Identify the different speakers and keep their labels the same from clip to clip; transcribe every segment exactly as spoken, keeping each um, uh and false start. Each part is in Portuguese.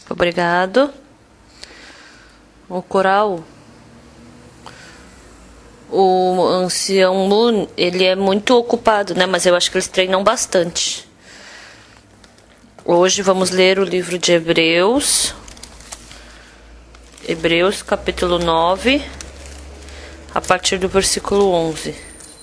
Speaker 1: Obrigado. O coral. O ancião Moon, ele é muito ocupado, né? Mas eu acho que eles treinam bastante. Hoje vamos ler o livro de Hebreus. Hebreus, capítulo nove, a partir do versículo onze.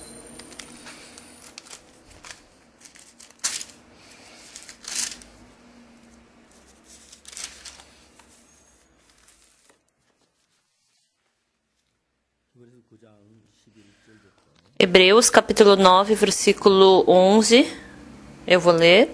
Speaker 1: Hebreus, capítulo nove, versículo onze. Eu vou ler.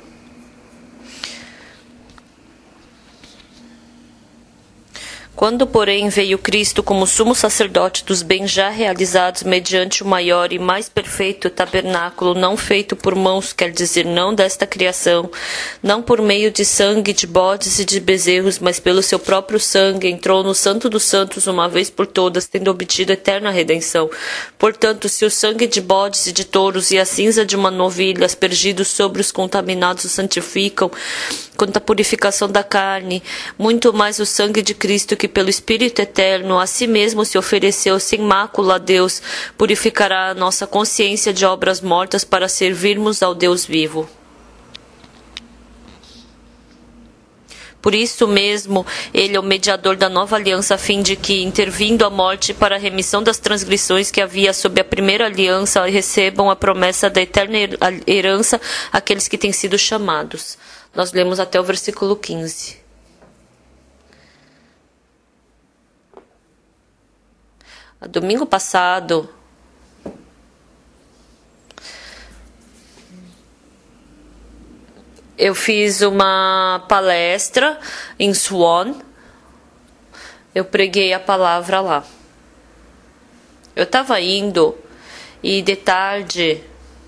Speaker 1: Quando, porém, veio Cristo como sumo sacerdote dos bens já realizados mediante o maior e mais perfeito tabernáculo, não feito por mãos, quer dizer, não desta criação, não por meio de sangue de bodes e de bezerros, mas pelo seu próprio sangue, entrou no Santo dos Santos uma vez por todas, tendo obtido eterna redenção. Portanto, se o sangue de bodes e de touros e a cinza de uma novilha aspergidos sobre os contaminados o santificam, quanto à purificação da carne, muito mais o sangue de Cristo, que pelo Espírito Eterno a si mesmo se ofereceu sem mácula a Deus, purificará a nossa consciência de obras mortas para servirmos ao Deus vivo. Por isso mesmo, ele é o mediador da nova aliança, a fim de que, intervindo a morte para a remissão das transgressões que havia sob a primeira aliança, recebam a promessa da eterna herança aqueles que têm sido chamados. Nós lemos até o versículo quinze. Domingo passado, eu fiz uma palestra em Swan. Eu preguei a palavra lá. Eu estava indo e de tarde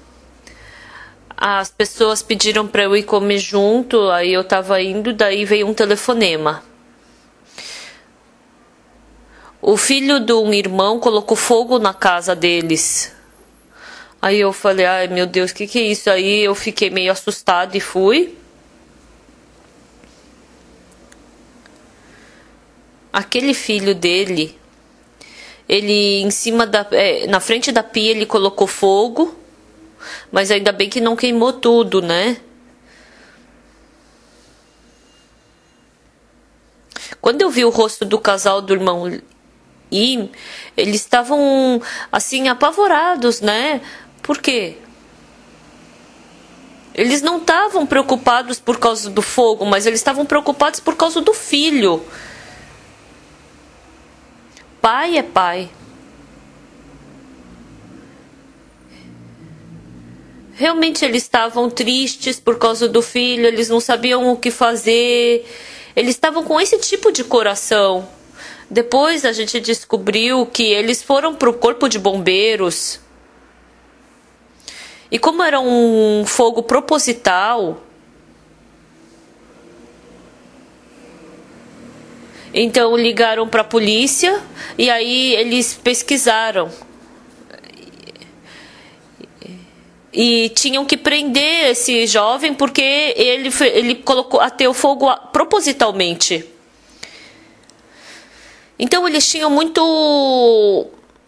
Speaker 1: as pessoas pediram para eu ir comer junto. Aí eu estava indo, daí veio um telefonema. O filho de um irmão colocou fogo na casa deles. Aí eu falei, ai meu Deus, o que que é isso? Aí eu fiquei meio assustada e fui. Aquele filho dele, ele em cima da, é, na frente da pia ele colocou fogo, mas ainda bem que não queimou tudo, né? Quando eu vi o rosto do casal do irmão e eles estavam assim apavorados, né? Por quê? Eles não estavam preocupados por causa do fogo, mas eles estavam preocupados por causa do filho. Pai é pai. Realmente eles estavam tristes por causa do filho, eles não sabiam o que fazer. Eles estavam com esse tipo de coração. Depois a gente descobriu que eles foram para o corpo de bombeiros. E como era um fogo proposital, então ligaram para a polícia e aí eles pesquisaram. E tinham que prender esse jovem porque ele, ele colocou ateu fogo propositalmente. Então eles tinham muito...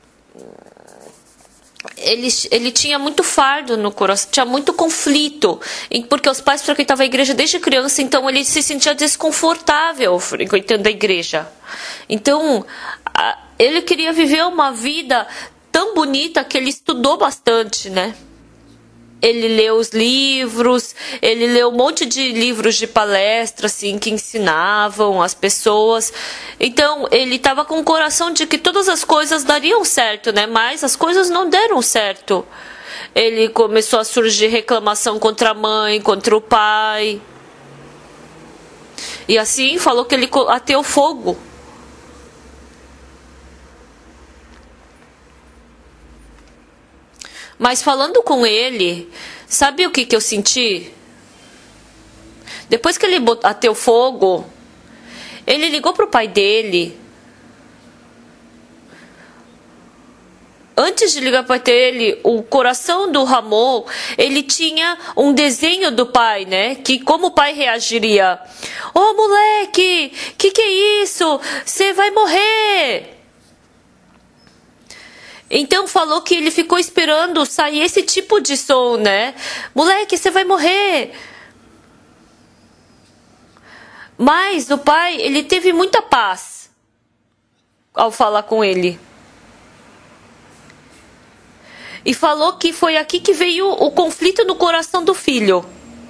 Speaker 1: Ele, ele tinha muito fardo no coração, tinha muito conflito, porque os pais frequentavam a igreja desde criança, então ele se sentia desconfortável frequentando a igreja. Então, ele queria viver uma vida tão bonita que ele estudou bastante, né? Ele leu os livros, ele leu um monte de livros de palestra, assim, que ensinavam as pessoas. Então, ele estava com o coração de que todas as coisas dariam certo, né? Mas as coisas não deram certo. Ele começou a surgir reclamação contra a mãe, contra o pai. E assim, falou que ele ateou fogo. Mas falando com ele, sabe o que, que eu senti? Depois que ele ateu fogo, ele ligou para o pai dele Antes de ligar para ele, o coração do Ramon, ele tinha um desenho do pai, né? Que como o pai reagiria? Ô, oh, moleque, que que é isso? Você vai morrer. Então falou que ele ficou esperando sair esse tipo de som, né? Moleque, você vai morrer. Mas o pai, ele teve muita paz ao falar com ele. E falou que foi aqui que veio o conflito no coração do filho.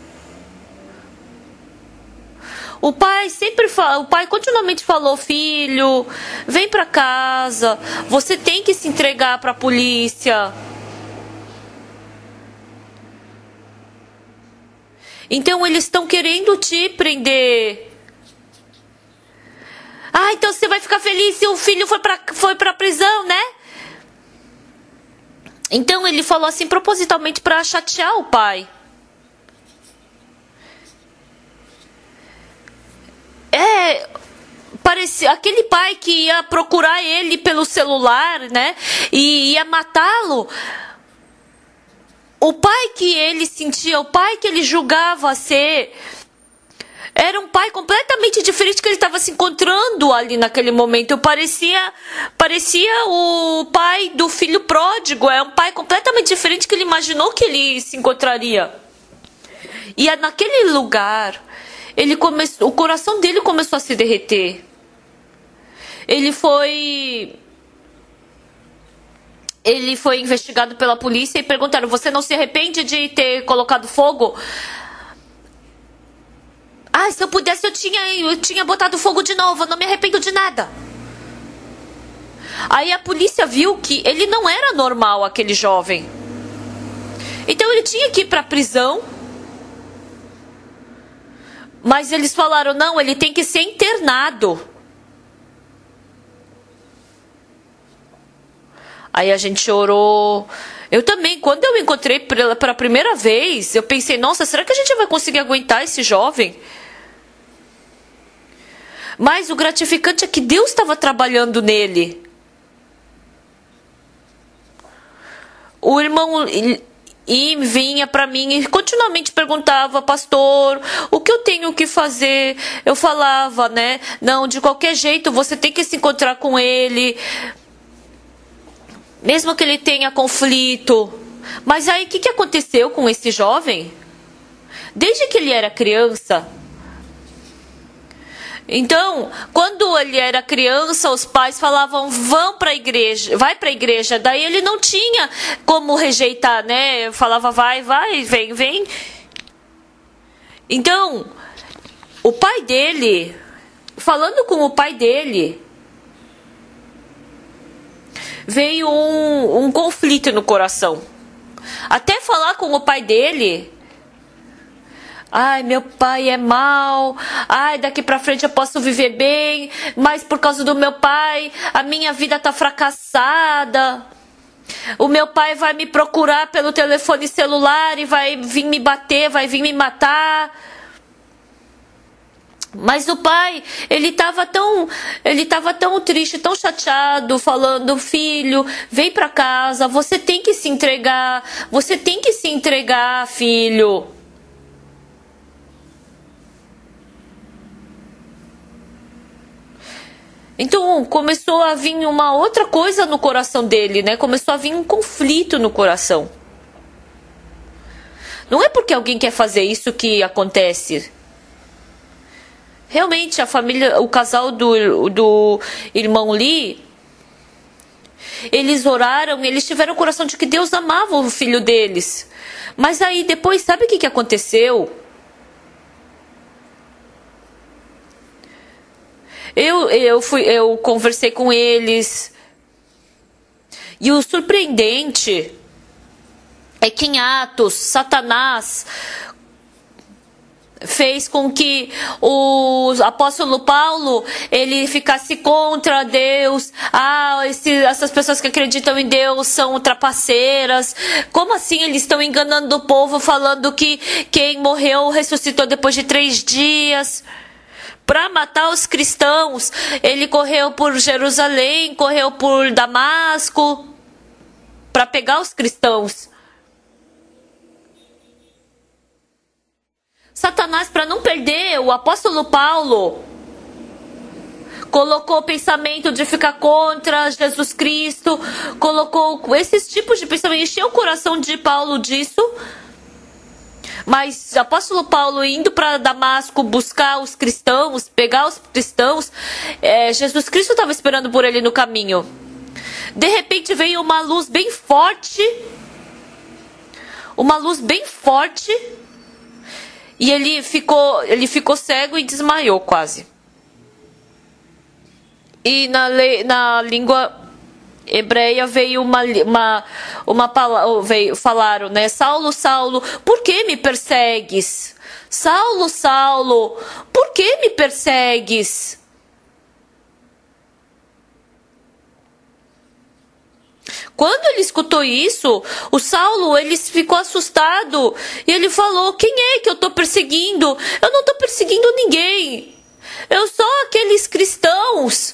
Speaker 1: O pai sempre fala, o pai continuamente falou: filho, vem pra casa, você tem que se entregar pra polícia. Então eles estão querendo te prender. Ah, então você vai ficar feliz se o filho foi pra, foi pra prisão, né? Então ele falou assim propositalmente para chatear o pai. É, parecia aquele pai que ia procurar ele pelo celular, né? E ia matá-lo. O pai que ele sentia, o pai que ele julgava ser, era um pai completamente diferente que ele estava se encontrando ali naquele momento. Parecia, parecia o pai do filho pródigo. É um pai completamente diferente que ele imaginou que ele se encontraria. E é naquele lugar, ele começou, o coração dele começou a se derreter. Ele foi... Ele foi investigado pela polícia e perguntaram: você não se arrepende de ter colocado fogo? Ah, se eu pudesse eu tinha, eu tinha botado fogo de novo, eu não me arrependo de nada. Aí a polícia viu que ele não era normal, aquele jovem. Então ele tinha que ir para a prisão. Mas eles falaram: não, ele tem que ser internado. Aí a gente orou. Eu também, quando eu encontrei pela primeira vez, eu pensei: nossa, será que a gente vai conseguir aguentar esse jovem? Mas o gratificante é que Deus estava trabalhando nele. O irmão e vinha para mim e continuamente perguntava: pastor, o que eu tenho que fazer? Eu falava, né? Não, de qualquer jeito você tem que se encontrar com ele, mesmo que ele tenha conflito. Mas aí o que, que aconteceu com esse jovem? Desde que ele era criança. Então, quando ele era criança, os pais falavam: vão para a igreja, vai para a igreja. Daí ele não tinha como rejeitar, né? Falava: vai, vai, vem, vem. Então, o pai dele, falando com o pai dele, veio um, um conflito no coração. Até falar com o pai dele: ai, meu pai é mau. Ai, daqui pra frente eu posso viver bem, mas por causa do meu pai, a minha vida tá fracassada. O meu pai vai me procurar pelo telefone celular e vai vir me bater, vai vir me matar. Mas o pai, ele tava tão, ele tava tão triste, tão chateado, falando: filho, vem pra casa, você tem que se entregar, você tem que se entregar, filho. Então começou a vir uma outra coisa no coração dele, né? Começou a vir um conflito no coração. Não é porque alguém quer fazer isso que acontece. Realmente a família, o casal do, do irmão Lee, eles oraram, eles tiveram o coração de que Deus amava o filho deles. Mas aí depois, sabe o que, que aconteceu? Eu, eu, fui, eu conversei com eles. E o surpreendente é que em Atos, Satanás fez com que o apóstolo Paulo ele ficasse contra Deus. Ah, esse, essas pessoas que acreditam em Deus são trapaceiras. Como assim eles estão enganando o povo, falando que quem morreu ressuscitou depois de três dias? Para matar os cristãos, ele correu por Jerusalém, correu por Damasco. para pegar os cristãos. Satanás, para não perder o apóstolo Paulo, colocou o pensamento de ficar contra Jesus Cristo, colocou esses tipos de pensamento, encheu o coração de Paulo disso. Mas o apóstolo Paulo indo para Damasco buscar os cristãos, pegar os cristãos, é, Jesus Cristo estava esperando por ele no caminho. De repente veio uma luz bem forte, uma luz bem forte, e ele ficou, ele ficou cego e desmaiou quase. E na, na língua hebreia veio uma, uma, uma palavra, veio, falaram, né? Saulo, Saulo, por que me persegues? Saulo, Saulo, por que me persegues? Quando ele escutou isso, o Saulo, ele ficou assustado e ele falou, quem é que eu estou perseguindo? Eu não estou perseguindo ninguém. Eu sou aqueles cristãos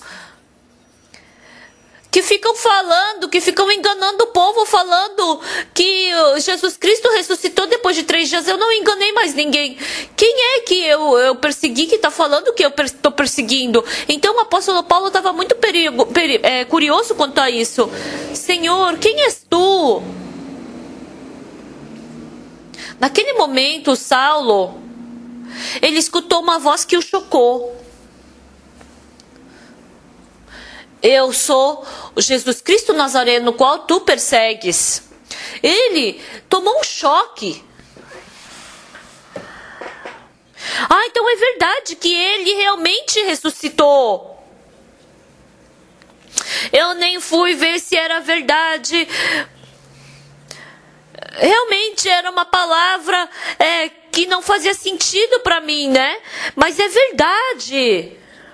Speaker 1: que ficam falando, que ficam enganando o povo, falando que Jesus Cristo ressuscitou depois de três dias. Eu não enganei mais ninguém. Quem é que eu, eu persegui, que está falando que eu estou perseguindo? Então o apóstolo Paulo estava muito perigo, peri, é, curioso quanto a isso. Senhor, quem és tu? Naquele momento, Saulo, ele escutou uma voz que o chocou. Eu sou o Jesus Cristo Nazareno, no qual tu persegues. Ele tomou um choque. Ah, então é verdade que ele realmente ressuscitou. Eu nem fui ver se era verdade. Realmente era uma palavra é, que não fazia sentido para mim, né? Mas é verdade.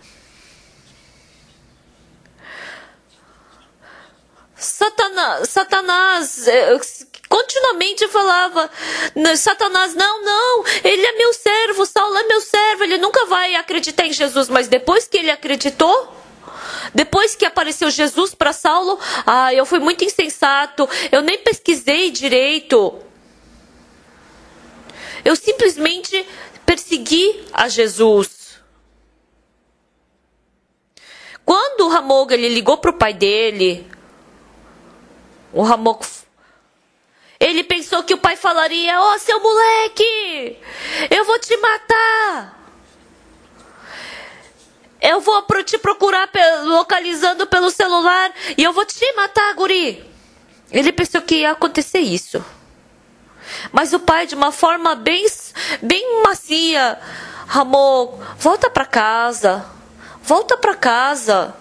Speaker 1: Satanás, Satanás continuamente falava, Satanás, não, não, ele é meu servo, Saulo é meu servo, ele nunca vai acreditar em Jesus. Mas depois que ele acreditou, depois que apareceu Jesus para Saulo, ah, eu fui muito insensato, eu nem pesquisei direito, eu simplesmente persegui a Jesus. Quando o Ramoga ele ligou para o pai dele, o Ramogo, ele pensou que o pai falaria, ó, oh, seu moleque, eu vou te matar. Eu vou te procurar localizando pelo celular e eu vou te matar, guri. Ele pensou que ia acontecer isso. Mas o pai, de uma forma bem, bem macia, Ramon, volta para casa. Volta para casa.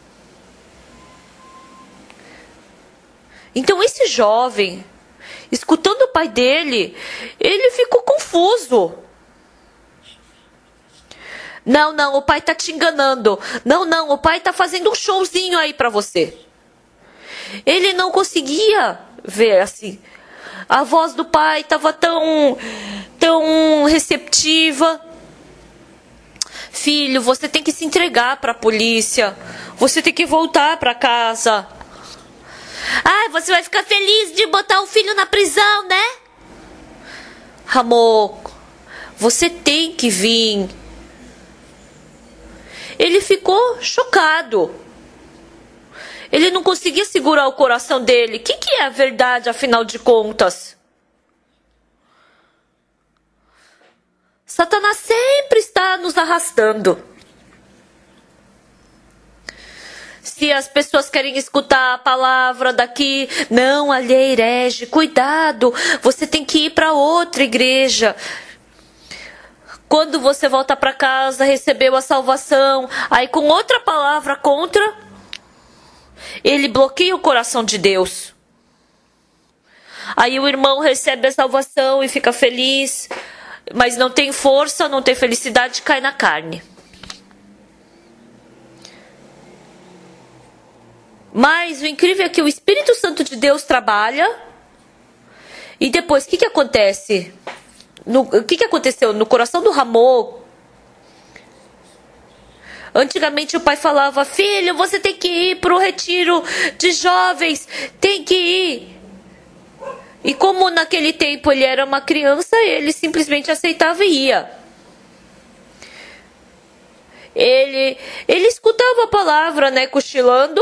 Speaker 1: Então esse jovem, escutando o pai dele, ele ficou confuso. Não, não, o pai tá te enganando. Não, não, o pai tá fazendo um showzinho aí pra você. Ele não conseguia ver assim. A voz do pai estava tão, tão receptiva. Filho, você tem que se entregar para a polícia. Você tem que voltar para casa. Ah, você vai ficar feliz de botar o filho na prisão, né? Ramon, você tem que vir. Ele ficou chocado. Ele não conseguia segurar o coração dele. O que, que é a verdade, afinal de contas? Satanás sempre está nos arrastando. Se as pessoas querem escutar a palavra daqui, não, ali é herege, cuidado, você tem que ir para outra igreja. Quando você volta para casa, recebeu a salvação, aí com outra palavra contra, ele bloqueia o coração de Deus. Aí o irmão recebe a salvação e fica feliz, mas não tem força, não tem felicidade, cai na carne. Mas o incrível é que o Espírito Santo de Deus trabalha. E depois, o que, que acontece? No, o que, que aconteceu no coração do Ramon? Antigamente o pai falava, filho, você tem que ir para o retiro de jovens. Tem que ir. E como naquele tempo ele era uma criança, ele simplesmente aceitava e ia. Ele, ele escutava a palavra, né, cochilando,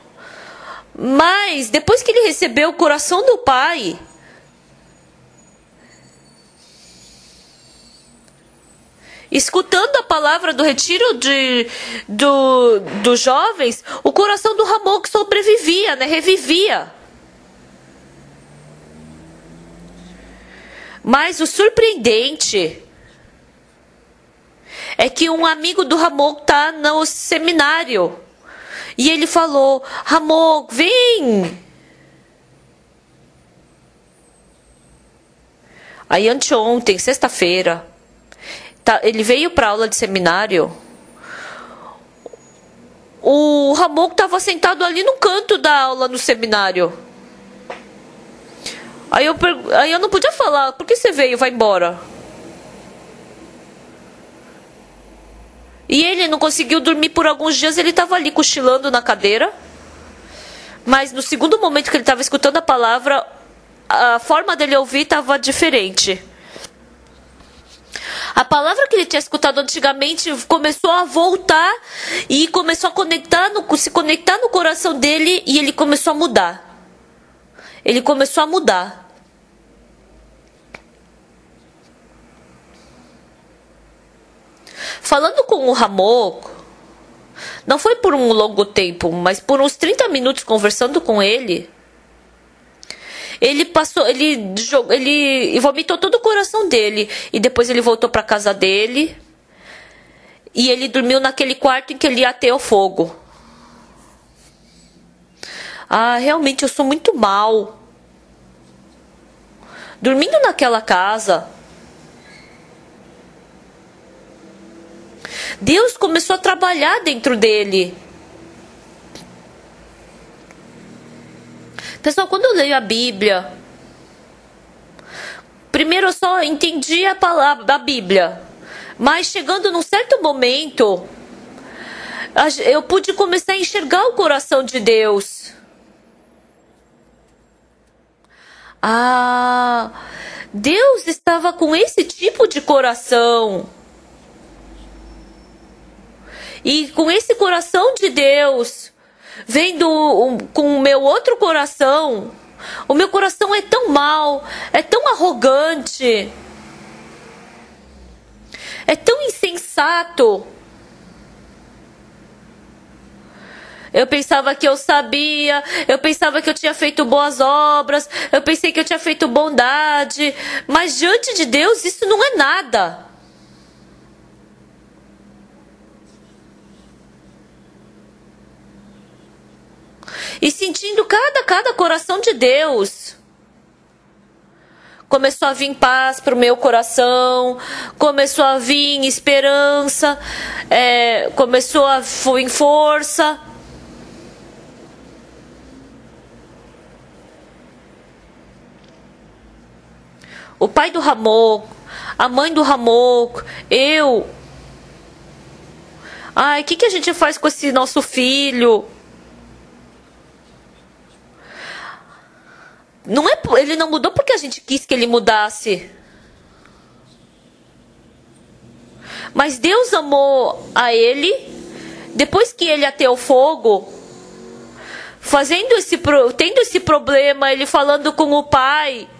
Speaker 1: mas depois que ele recebeu o coração do Pai, escutando a palavra do retiro de, do, dos jovens, o coração do Ramon sobrevivia, né, revivia. Mas o surpreendente é que um amigo do Ramon tá no seminário. E ele falou: Ramon, vem! Aí anteontem, sexta-feira, tá, ele veio para aula de seminário. O Ramon estava sentado ali no canto da aula no seminário. Aí eu, aí eu não podia falar: por que você veio? Vai embora. E ele não conseguiu dormir por alguns dias. Ele estava ali cochilando na cadeira. Mas no segundo momento que ele estava escutando a palavra, a forma dele ouvir estava diferente. A palavra que ele tinha escutado antigamente começou a voltar e começou a conectar no, se conectar no coração dele, e ele começou a mudar. Ele começou a mudar. Falando com o Ramon, não foi por um longo tempo, mas por uns trinta minutos conversando com ele, ele passou, ele, ele vomitou todo o coração dele, e depois ele voltou para casa dele, e ele dormiu naquele quarto em que ele ia ter o fogo. Ah, realmente eu sou muito mal. Dormindo naquela casa. Deus começou a trabalhar dentro dele. Pessoal, quando eu leio a Bíblia, primeiro eu só entendi a palavra da Bíblia, mas chegando num certo momento, eu pude começar a enxergar o coração de Deus. Ah, Deus estava com esse tipo de coração. E com esse coração de Deus, vendo um, com o meu outro coração, o meu coração é tão mau, é tão arrogante, é tão insensato. Eu pensava que eu sabia, eu pensava que eu tinha feito boas obras, eu pensei que eu tinha feito bondade, mas diante de Deus isso não é nada. E sentindo cada, cada coração de Deus, começou a vir paz para o meu coração, começou a vir esperança, é, começou a vir força. O pai do Ramon, a mãe do Ramon, eu. Ai, o que, que a gente faz com esse nosso filho? Não é, ele não mudou porque a gente quis que ele mudasse. Mas Deus amou a ele, depois que ele ateu fogo, fazendo esse, tendo esse problema, ele falando com o pai.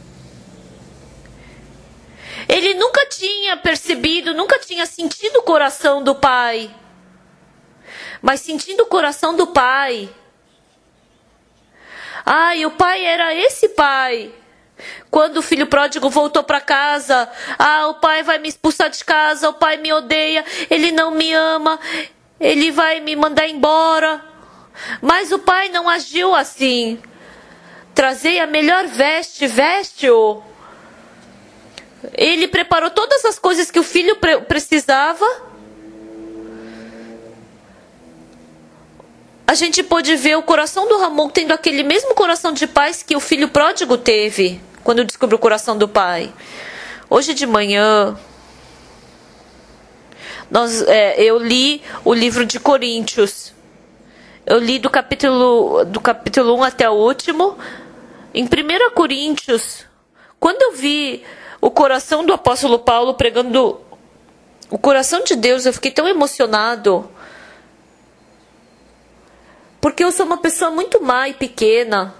Speaker 1: Ele nunca tinha percebido, nunca tinha sentido o coração do pai. Mas sentindo o coração do pai. Ai, o pai era esse pai. Quando o filho pródigo voltou para casa, ah, o pai vai me expulsar de casa, o pai me odeia, ele não me ama, ele vai me mandar embora. Mas o pai não agiu assim. Trazei a melhor veste, veste-o. Ele preparou todas as coisas que o filho pre- precisava. A gente pôde ver o coração do Ramon tendo aquele mesmo coração de paz que o filho pródigo teve quando descobriu o coração do pai. Hoje de manhã, nós, é, eu li o livro de Coríntios. Eu li do capítulo, do capítulo um até o último. Em primeira Coríntios, quando eu vi o coração do apóstolo Paulo pregando o coração de Deus, eu fiquei tão emocionado. Porque eu sou uma pessoa muito má e pequena.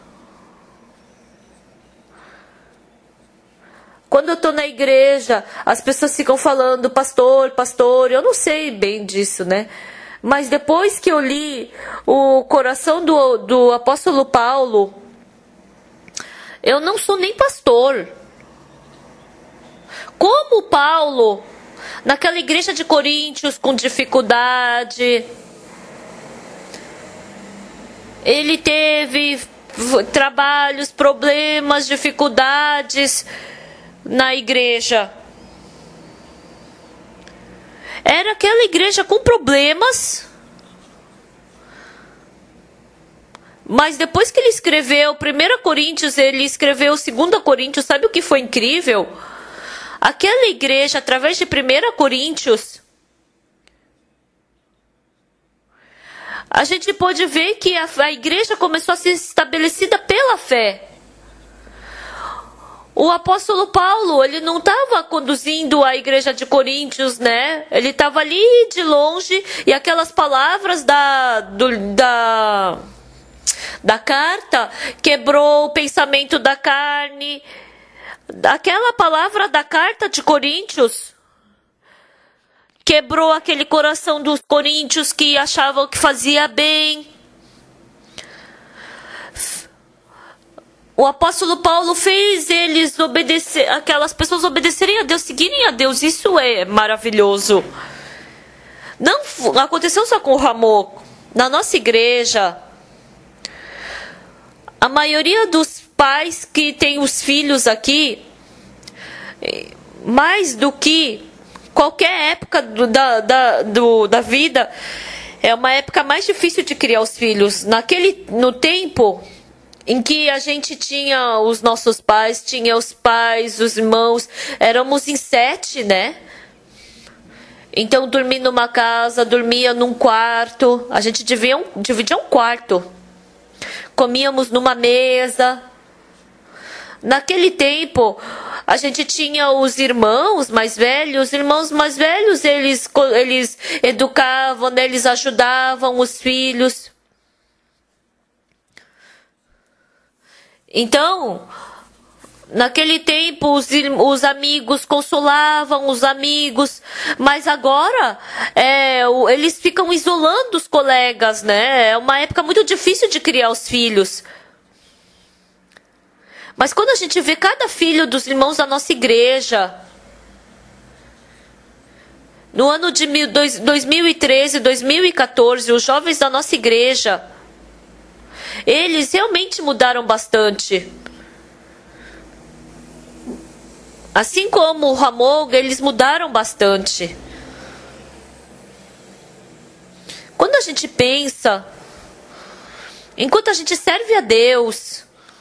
Speaker 1: Quando eu estou na igreja, as pessoas ficam falando, pastor, pastor, eu não sei bem disso, né? Mas depois que eu li o coração do, do apóstolo Paulo, eu não sou nem pastor. Como Paulo, naquela igreja de Coríntios com dificuldade, ele teve trabalhos, problemas, dificuldades na igreja. Era aquela igreja com problemas. Mas depois que ele escreveu primeira Coríntios, ele escreveu segunda Coríntios, sabe o que foi incrível? Aquela igreja, através de primeira Coríntios, a gente pode ver que a, a igreja começou a ser estabelecida pela fé. O apóstolo Paulo, ele não estava conduzindo a igreja de Coríntios, né? Ele estava ali de longe e aquelas palavras da, do, da, da carta quebrou o pensamento da carne. Aquela palavra da carta de Coríntios quebrou aquele coração dos coríntios que achavam que fazia bem. O apóstolo Paulo fez eles obedecer, aquelas pessoas obedecerem a Deus, seguirem a Deus. Isso é maravilhoso. Não aconteceu só com o Ramon. Na nossa igreja, a maioria dos pais que têm os filhos aqui, mais do que qualquer época do, da, da, do, da vida, é uma época mais difícil de criar os filhos. Naquele, no tempo em que a gente tinha os nossos pais, tinha os pais, os irmãos, éramos em sete, né? Então, dormir numa casa, dormia num quarto, a gente dividia um, dividia um quarto. Comíamos numa mesa. Naquele tempo, a gente tinha os irmãos mais velhos, os irmãos mais velhos, eles, eles educavam, né? Eles ajudavam os filhos. Então, naquele tempo, os, os amigos consolavam os amigos, mas agora é, eles ficam isolando os colegas, né? É uma época muito difícil de criar os filhos. Mas quando a gente vê cada filho dos irmãos da nossa igreja, no ano de dois mil e treze, dois mil e quatorze, os jovens da nossa igreja, eles realmente mudaram bastante. Assim como o Ramon, eles mudaram bastante. Quando a gente pensa, enquanto a gente serve a Deus,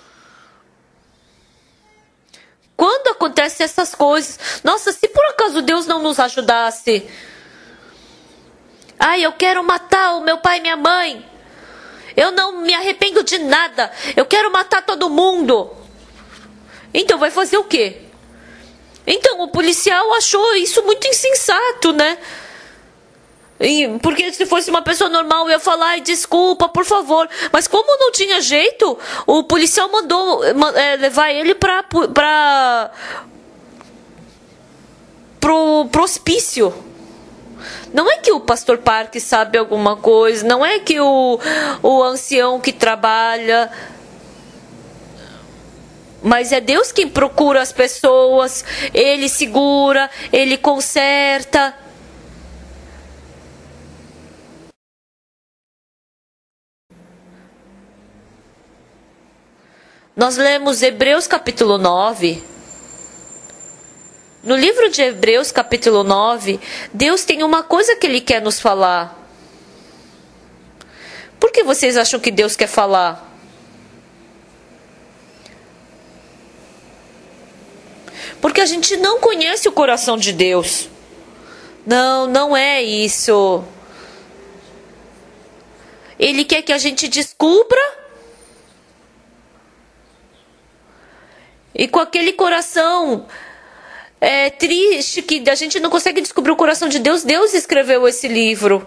Speaker 1: quando acontecem essas coisas, nossa, se por acaso Deus não nos ajudasse, ai, eu quero matar o meu pai e minha mãe, eu não me arrependo de nada, eu quero matar todo mundo. Então vai fazer o quê? Então o policial achou isso muito insensato, né? E, porque se fosse uma pessoa normal, eu ia falar, ai, desculpa, por favor. Mas como não tinha jeito, o policial mandou é, levar ele para para pro, pro hospício. Não é que o pastor Parque sabe alguma coisa, não é que o, o ancião que trabalha, mas é Deus quem procura as pessoas, Ele segura, Ele conserta. Nós lemos Hebreus capítulo nove. No livro de Hebreus capítulo nove, Deus tem uma coisa que Ele quer nos falar. Por que vocês acham que Deus quer falar? Porque a gente não conhece o coração de Deus. Não, não é isso. Ele quer que a gente descubra E com aquele coração é, triste, que a gente não consegue descobrir o coração de Deus, Deus escreveu esse livro.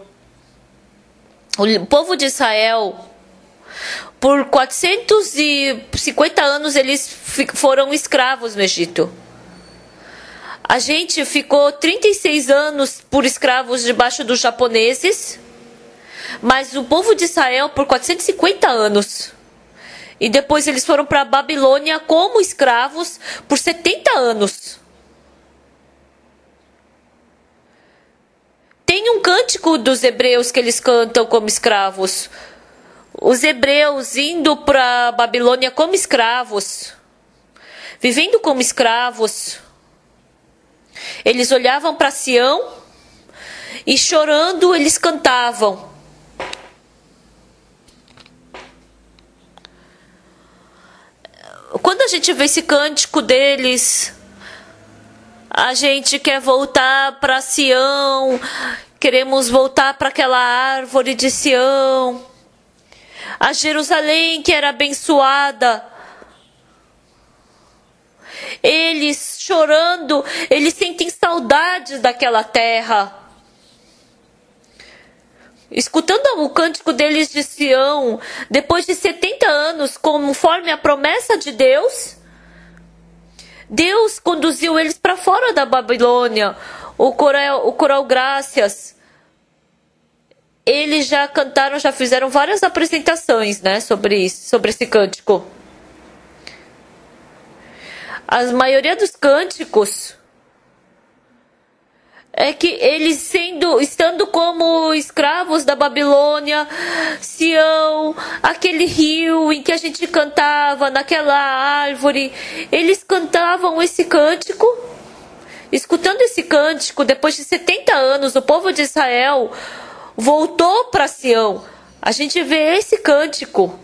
Speaker 1: O povo de Israel, por quatrocentos e cinquenta anos, eles foram escravos no Egito. A gente ficou trinta e seis anos por escravos debaixo dos japoneses, mas o povo de Israel por quatrocentos e cinquenta anos. E depois eles foram para a Babilônia como escravos por setenta anos. Tem um cântico dos hebreus que eles cantam como escravos. Os hebreus indo para a Babilônia como escravos, vivendo como escravos. Eles olhavam para Sião e chorando eles cantavam. Quando a gente vê esse cântico deles, a gente quer voltar para Sião, queremos voltar para aquela árvore de Sião, a Jerusalém que era abençoada. Eles chorando, eles sentem saudades daquela terra. Escutando o cântico deles de Sião, depois de setenta anos, conforme a promessa de Deus, Deus conduziu eles para fora da Babilônia. O coral, o coral Graças, eles já cantaram, já fizeram várias apresentações, né, sobre isso, sobre esse cântico. A maioria dos cânticos é que eles sendo, estando como escravos da Babilônia, Sião, aquele rio em que a gente cantava, naquela árvore, eles cantavam esse cântico. Escutando esse cântico, depois de setenta anos, o povo de Israel voltou para Sião. A gente vê esse cântico.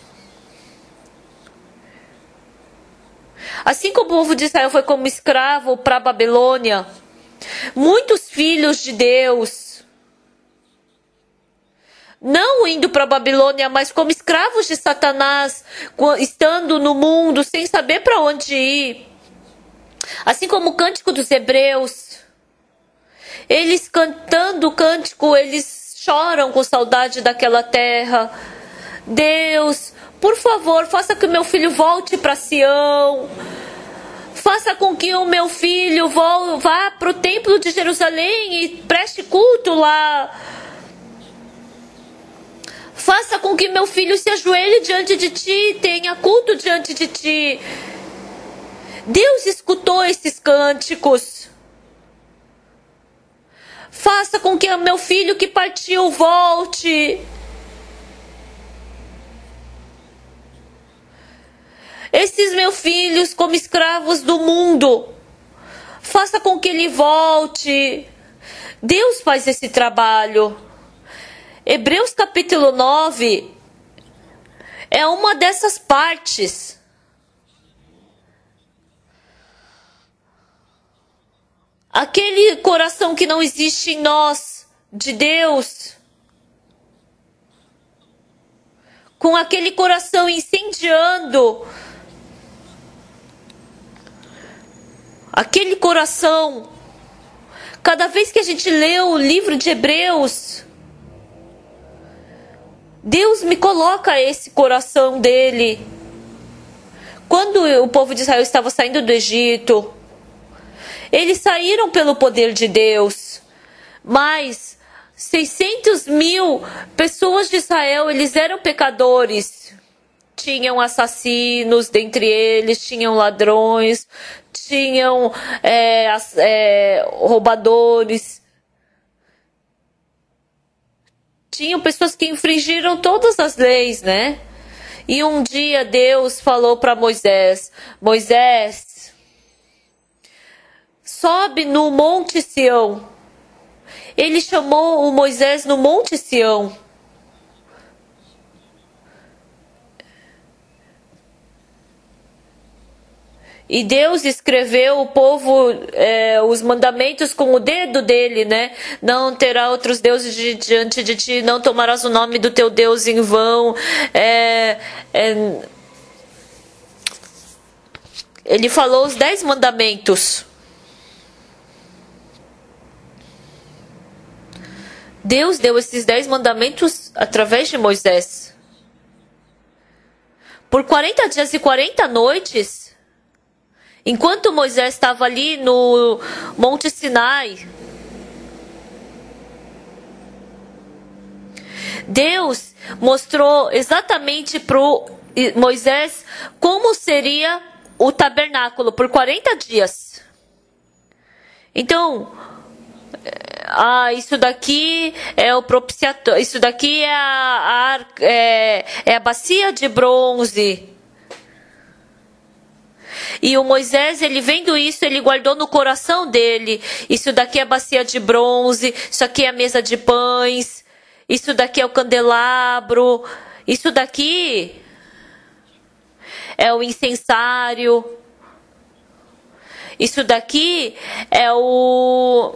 Speaker 1: Assim como o povo de Israel foi como escravo para a Babilônia, muitos filhos de Deus, não indo para a Babilônia, mas como escravos de Satanás, estando no mundo, sem saber para onde ir. Assim como o cântico dos hebreus, eles cantando o cântico, eles choram com saudade daquela terra. Deus, por favor, faça que o meu filho volte para Sião. Faça com que o meu filho vá para o templo de Jerusalém e preste culto lá. Faça com que meu filho se ajoelhe diante de ti, tenha culto diante de ti. Deus escutou esses cânticos. Faça com que o meu filho que partiu volte. Esses meus filhos como escravos do mundo, faça com que ele volte. Deus faz esse trabalho. Hebreus capítulo nove é uma dessas partes. Aquele coração que não existe em nós, de Deus, com aquele coração incendiando, aquele coração, cada vez que a gente lê o livro de Hebreus, Deus me coloca esse coração dele. Quando o povo de Israel estava saindo do Egito, eles saíram pelo poder de Deus, mas seiscentos mil pessoas de Israel, eles eram pecadores. Tinham assassinos dentre eles, tinham ladrões, tinham é, é, roubadores. Tinham pessoas que infringiram todas as leis, né? E um dia Deus falou para Moisés: Moisés, sobe no Monte Sião. Ele chamou o Moisés no Monte Sião. E Deus escreveu o povo, é, os mandamentos com o dedo dele, né? Não terá outros deuses de, diante de ti, não tomarás o nome do teu Deus em vão. É, é, ele falou os dez mandamentos. Deus deu esses dez mandamentos através de Moisés. Por quarenta dias e quarenta noites, enquanto Moisés estava ali no Monte Sinai, Deus mostrou exatamente para Moisés como seria o tabernáculo por quarenta dias. Então, ah, isso daqui é o propiciatório, isso daqui é a, a, é, é a bacia de bronze. E o Moisés, ele vendo isso, ele guardou no coração dele. Isso daqui é a bacia de bronze, isso aqui é a mesa de pães, isso daqui é o candelabro, isso daqui é o incensário, isso daqui é o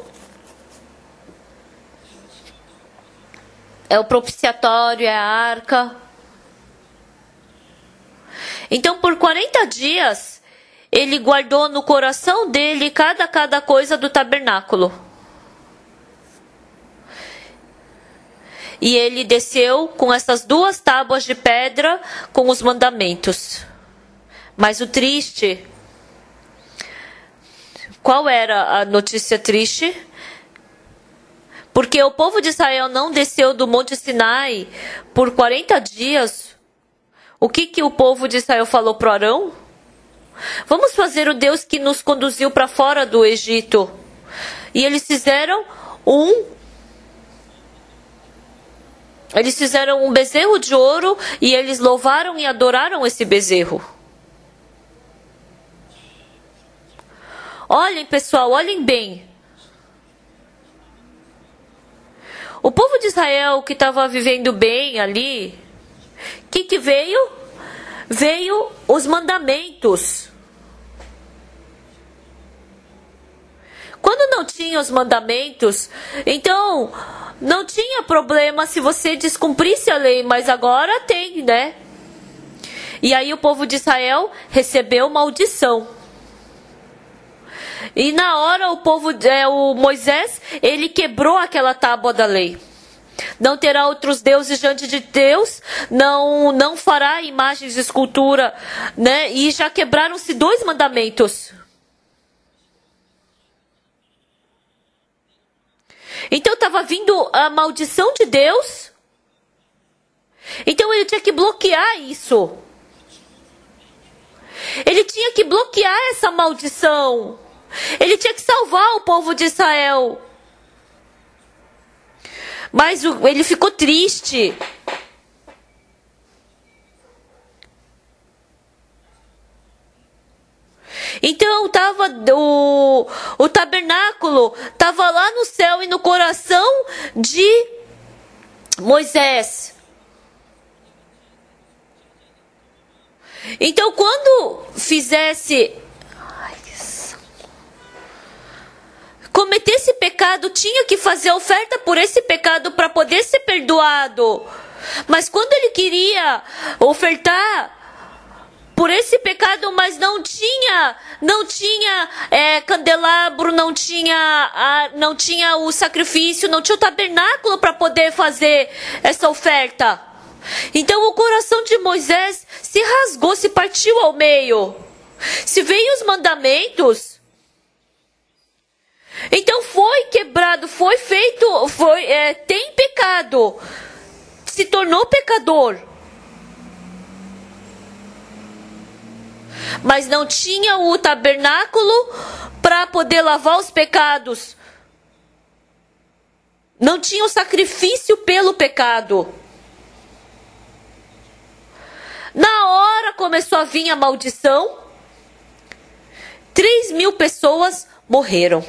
Speaker 1: é o propiciatório, é a arca. Então, por quarenta dias, ele guardou no coração dele cada, cada coisa do tabernáculo. E ele desceu com essas duas tábuas de pedra com os mandamentos. Mas o triste... Qual era a notícia triste? Porque o povo de Israel não desceu do Monte Sinai por quarenta dias. O que, que o povo de Israel falou para Arão? Vamos fazer o Deus que nos conduziu para fora do Egito. E eles fizeram um... Eles fizeram um bezerro de ouro e eles louvaram e adoraram esse bezerro. Olhem, pessoal, olhem bem. O povo de Israel que estava vivendo bem ali, o que, que veio? Veio os mandamentos. Quando não tinha os mandamentos, então não tinha problema se você descumprisse a lei, mas agora tem, né? E aí o povo de Israel recebeu maldição. E na hora o povo, é, o Moisés, ele quebrou aquela tábua da lei. Não terá outros deuses diante de Deus, não, não fará imagens de escultura, né? E já quebraram-se dois mandamentos. Então estava vindo a maldição de Deus. Então ele tinha que bloquear isso. Ele tinha que bloquear essa maldição. Ele tinha que salvar o povo de Israel. Mas o, ele ficou triste. Então tava o, o tabernáculo estava lá no céu e no coração de Moisés. Então quando fizesse cometesse pecado, tinha que fazer oferta por esse pecado para poder ser perdoado. Mas quando ele queria ofertar por esse pecado, mas não tinha, não tinha é, candelabro, não tinha, a, não tinha o sacrifício, não tinha o tabernáculo para poder fazer essa oferta. Então o coração de Moisés se rasgou, se partiu ao meio. Se veio os mandamentos, então foi quebrado, foi feito, foi, é, tem pecado, se tornou pecador. Mas não tinha o tabernáculo para poder lavar os pecados. Não tinha o sacrifício pelo pecado. Na hora começou a vir a maldição. Três mil pessoas morreram.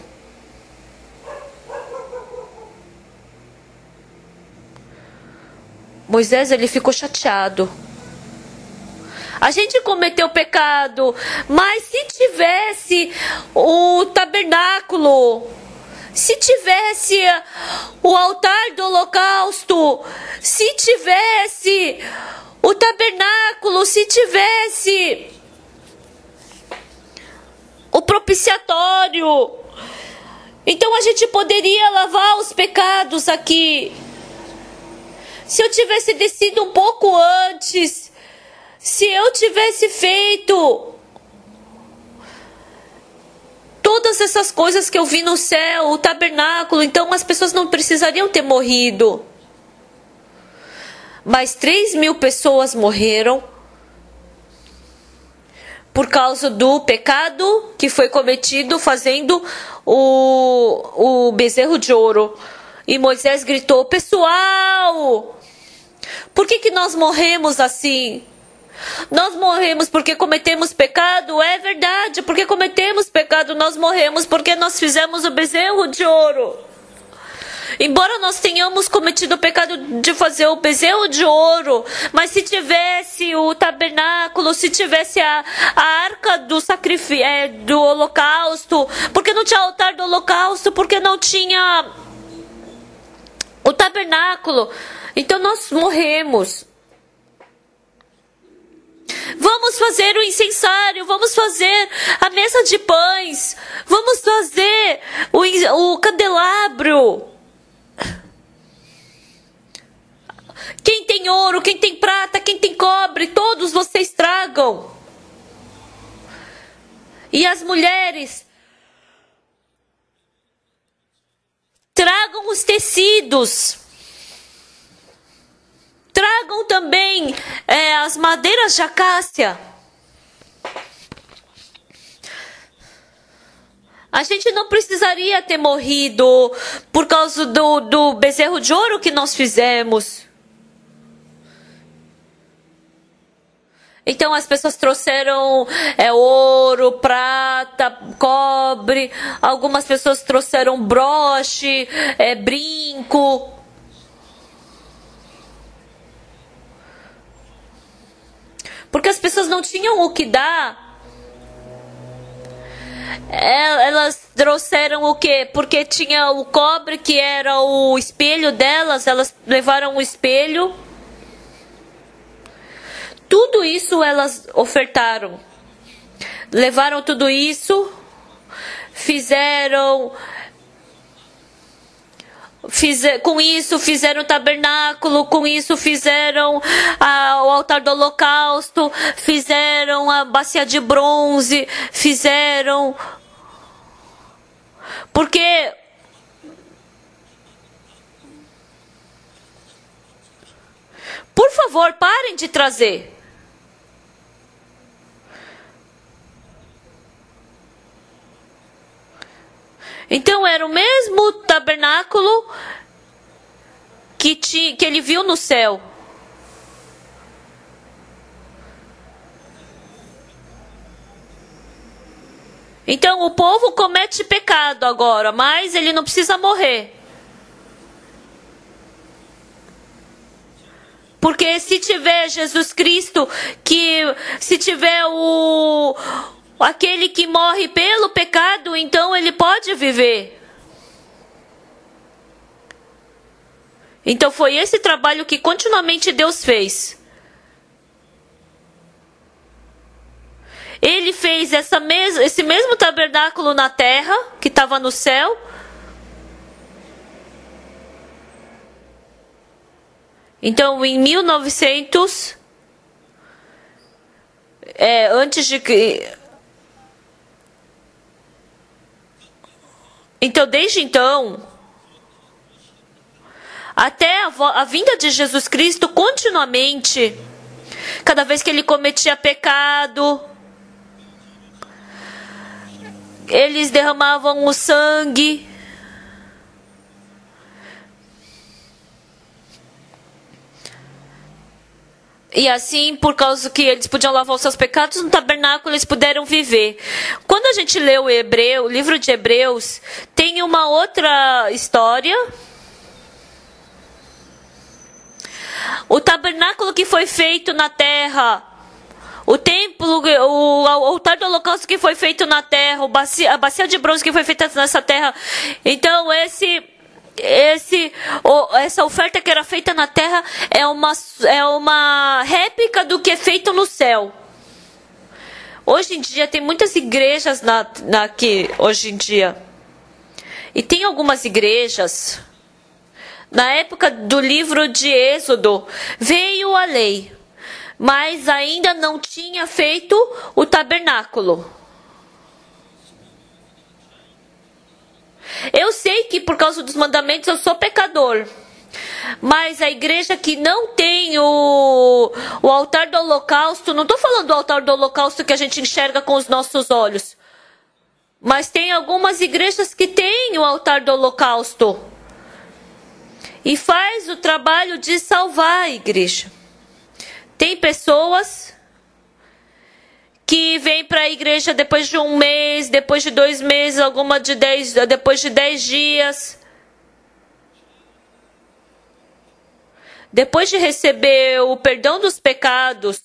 Speaker 1: Moisés, ele ficou chateado. A gente cometeu pecado, mas se tivesse o tabernáculo, se tivesse o altar do holocausto, se tivesse o tabernáculo, se tivesse o propiciatório. Então a gente poderia lavar os pecados aqui. Se eu tivesse descido um pouco antes, se eu tivesse feito todas essas coisas que eu vi no céu, o tabernáculo, então as pessoas não precisariam ter morrido. Mas três mil pessoas morreram por causa do pecado que foi cometido fazendo o, o bezerro de ouro. E Moisés gritou: pessoal, por que que nós morremos assim? Nós morremos porque cometemos pecado? É verdade, porque cometemos pecado nós morremos, porque nós fizemos o bezerro de ouro. Embora nós tenhamos cometido o pecado de fazer o bezerro de ouro, mas se tivesse o tabernáculo, se tivesse a, a arca do sacrifício, é, do holocausto, porque não tinha altar do holocausto, porque não tinha o tabernáculo, então nós morremos. Vamos fazer o incensário, vamos fazer a mesa de pães, vamos fazer o, o candelabro. Quem tem ouro, quem tem prata, quem tem cobre, todos vocês tragam. E as mulheres, tragam os tecidos. Tragam também é, as madeiras de acácia. A gente não precisaria ter morrido por causa do, do bezerro de ouro que nós fizemos. Então as pessoas trouxeram é, ouro, prata, cobre. Algumas pessoas trouxeram broche, é, brinco. Porque as pessoas não tinham o que dar. Elas trouxeram o quê? Porque tinha o cobre que era o espelho delas. Elas levaram o espelho. Tudo isso elas ofertaram. Levaram tudo isso. Fizeram... Fizer, com isso fizeram o tabernáculo, com isso fizeram a, o altar do holocausto, fizeram a bacia de bronze, fizeram... Porque... Por favor, parem de trazer. Então era o mesmo tabernáculo que, ti, que ele viu no céu. Então o povo comete pecado agora, mas ele não precisa morrer. Porque se tiver Jesus Cristo, que se tiver o... aquele que morre pelo pecado, então ele pode viver. Então foi esse trabalho que continuamente Deus fez. Ele fez essa mes- esse mesmo tabernáculo na terra, que estava no céu. Então em mil e novecentos, é, antes de que... Então, desde então, até a, a vinda de Jesus Cristo, continuamente, cada vez que ele cometia pecado, eles derramavam o sangue. E assim, por causa que eles podiam lavar os seus pecados, no tabernáculo eles puderam viver. Quando a gente lê o Hebreu, o livro de Hebreus, tem uma outra história. O tabernáculo que foi feito na terra, o templo, o, o altar do holocausto que foi feito na terra, o bacia, a bacia de bronze que foi feita nessa terra. Então esse... Esse, essa oferta que era feita na terra é uma, é uma réplica do que é feito no céu. Hoje em dia tem muitas igrejas na, na, aqui, hoje em dia. E tem algumas igrejas, na época do livro de Êxodo, veio a lei, mas ainda não tinha feito o tabernáculo. Eu sei que por causa dos mandamentos eu sou pecador. Mas a igreja que não tem o, o altar do holocausto, não estou falando do altar do holocausto que a gente enxerga com os nossos olhos. Mas tem algumas igrejas que têm o altar do holocausto. E faz o trabalho de salvar a igreja. Tem pessoas que vêm para a igreja depois de um mês, depois de dois meses, alguma de dez, depois de dez dias. Depois de receber o perdão dos pecados,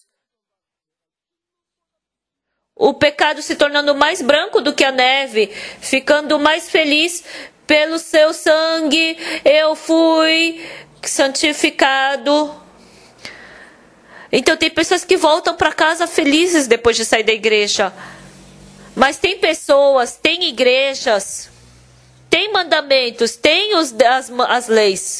Speaker 1: o pecado se tornando mais branco do que a neve, ficando mais feliz pelo seu sangue, eu fui santificado. Então tem pessoas que voltam para casa felizes depois de sair da igreja. Mas tem pessoas, tem igrejas, tem mandamentos, tem os, as, as leis.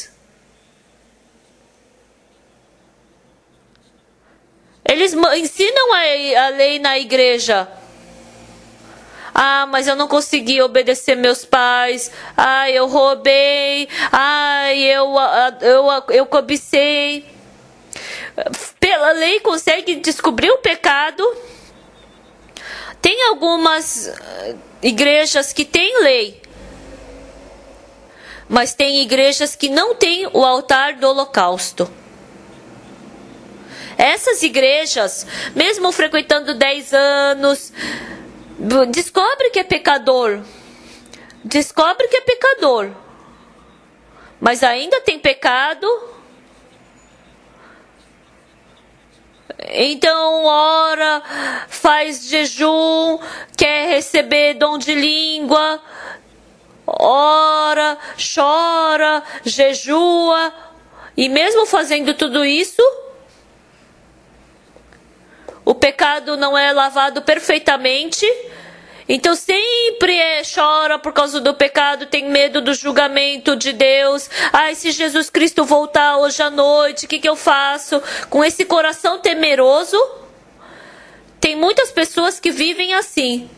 Speaker 1: Eles ensinam a, a lei na igreja. Ah, mas eu não consegui obedecer meus pais. Ah, eu roubei. Ah, eu, eu, eu, eu cobicei. Pela lei consegue descobrir o pecado. Tem algumas igrejas que têm lei. Mas tem igrejas que não têm o altar do holocausto. Essas igrejas, mesmo frequentando dez anos, descobre que é pecador. Descobre que é pecador. Mas ainda tem pecado. Então ora, faz jejum, quer receber dom de língua. Ora, chora, jejua. E mesmo fazendo tudo isso, o pecado não é lavado perfeitamente. Então sempre é, chora por causa do pecado, tem medo do julgamento de Deus. Ai, se Jesus Cristo voltar hoje à noite, o que, que eu faço? Com esse coração temeroso, tem muitas pessoas que vivem assim.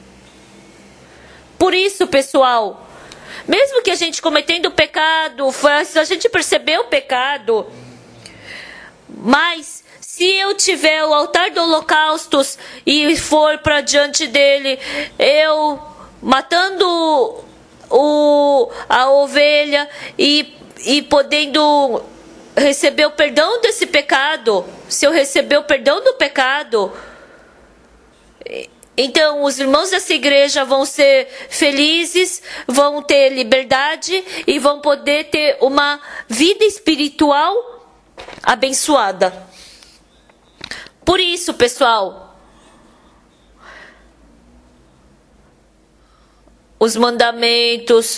Speaker 1: Por isso, pessoal, mesmo que a gente cometendo pecado, a gente percebeu o pecado, mas se eu tiver o altar do holocausto e for para diante dele, eu matando o, a ovelha e, e podendo receber o perdão desse pecado, se eu receber o perdão do pecado, então os irmãos dessa igreja vão ser felizes, vão ter liberdade e vão poder ter uma vida espiritual abençoada. Por isso, pessoal, os mandamentos.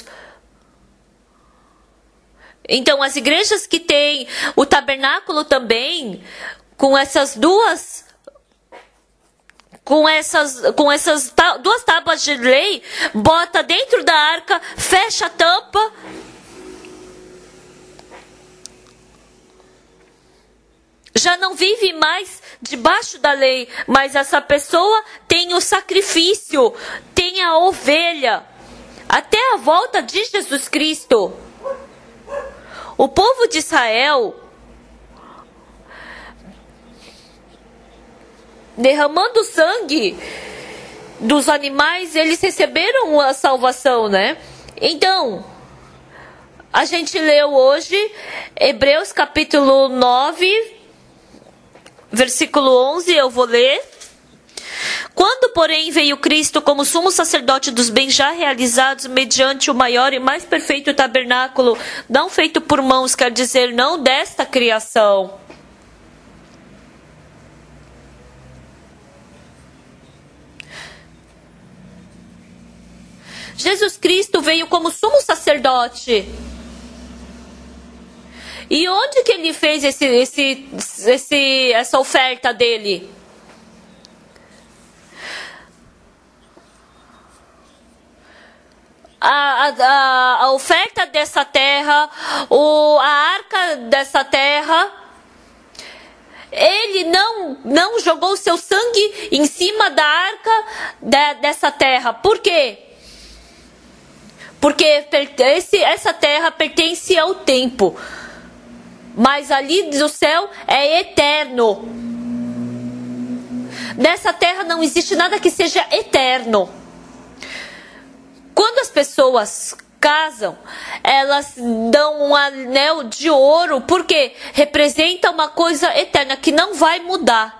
Speaker 1: Então, as igrejas que têm o tabernáculo também, com essas duas, com essas, com essas duas tábuas de lei, bota dentro da arca, fecha a tampa. Já não vive mais debaixo da lei, mas essa pessoa tem o sacrifício, tem a ovelha, até a volta de Jesus Cristo. O povo de Israel, derramando sangue dos animais, eles receberam a salvação, né? Então, a gente leu hoje Hebreus capítulo nove, versículo onze, eu vou ler. Quando, porém, veio Cristo como sumo sacerdote dos bens já realizados mediante o maior e mais perfeito tabernáculo, não feito por mãos, quer dizer, não desta criação. Jesus Cristo veio como sumo sacerdote. E onde que ele fez esse, esse, esse, essa oferta dele? a, a, a oferta dessa terra, o, a arca dessa terra. Ele não, não jogou o seu sangue em cima da arca de, dessa terra. Por quê? Porque esse, essa terra pertence ao tempo. Mas ali do céu é eterno. Nessa terra não existe nada que seja eterno. Quando as pessoas casam, elas dão um anel de ouro, porque representa uma coisa eterna que não vai mudar.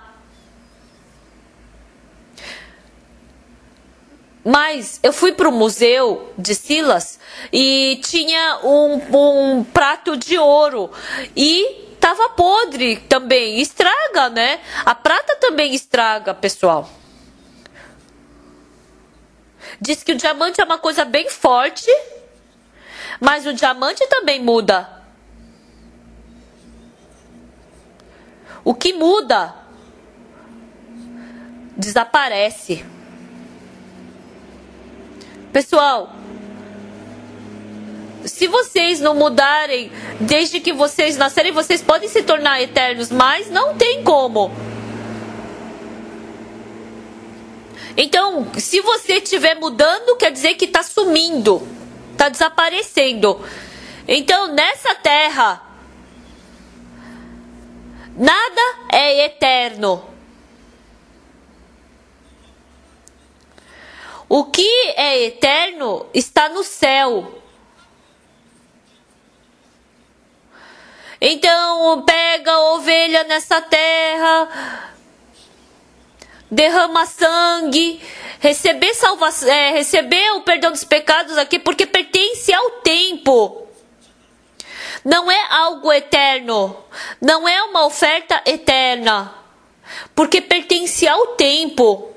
Speaker 1: Mas eu fui para o museu de Silas e tinha um, um prato de ouro e estava podre também, estraga, né? A prata também estraga, pessoal. Diz que o diamante é uma coisa bem forte, mas o diamante também muda. O que muda desaparece. Pessoal, se vocês não mudarem desde que vocês nascerem, vocês podem se tornar eternos, mas não tem como. Então, se você estiver mudando, quer dizer que está sumindo, está desaparecendo. Então, nessa terra, nada é eterno. O que é eterno está no céu. Então, pega a ovelha nessa terra, derrama sangue, receber salvação, é, receber o perdão dos pecados aqui, porque pertence ao tempo. Não é algo eterno, não é uma oferta eterna, porque pertence ao tempo.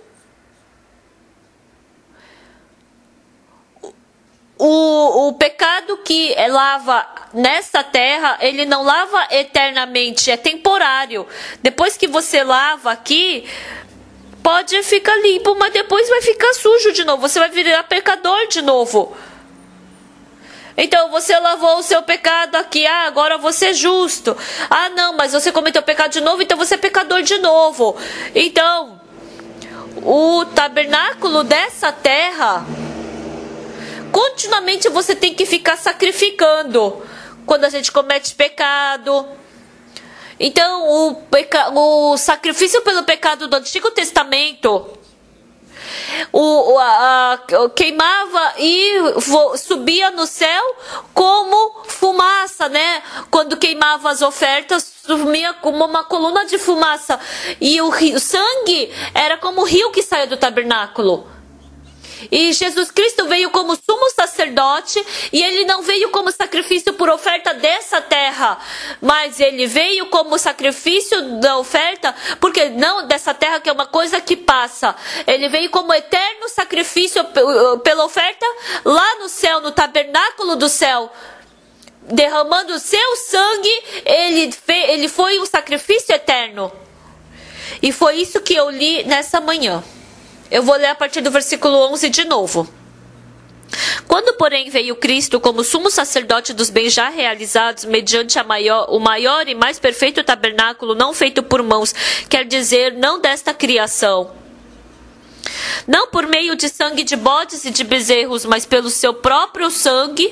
Speaker 1: O, o pecado que lava nessa terra, ele não lava eternamente, é temporário. Depois que você lava aqui, pode ficar limpo, mas depois vai ficar sujo de novo. Você vai virar pecador de novo. Então você lavou o seu pecado aqui, ah, agora você é justo. Ah, não, mas você cometeu pecado de novo, então você é pecador de novo. Então, o tabernáculo dessa terra, continuamente você tem que ficar sacrificando quando a gente comete pecado. Então, o, peca... o sacrifício pelo pecado do Antigo Testamento, o, a, a, queimava e vo, subia no céu como fumaça, né? Quando queimava as ofertas, subia como uma coluna de fumaça. E o, rio, o sangue era como o rio que saía do tabernáculo. E Jesus Cristo veio como sumo sacerdote, e ele não veio como sacrifício por oferta dessa terra, mas ele veio como sacrifício da oferta, porque não dessa terra, que é uma coisa que passa. Ele veio como eterno sacrifício pela oferta lá no céu, no tabernáculo do céu. Derramando o seu sangue, ele, fez, ele foi um sacrifício eterno. E foi isso que eu li nessa manhã. Eu vou ler a partir do versículo onze de novo. Quando, porém, veio Cristo como sumo sacerdote dos bens já realizados, mediante a maior, o maior e mais perfeito tabernáculo, não feito por mãos, quer dizer, não desta criação, não por meio de sangue de bodes e de bezerros, mas pelo seu próprio sangue.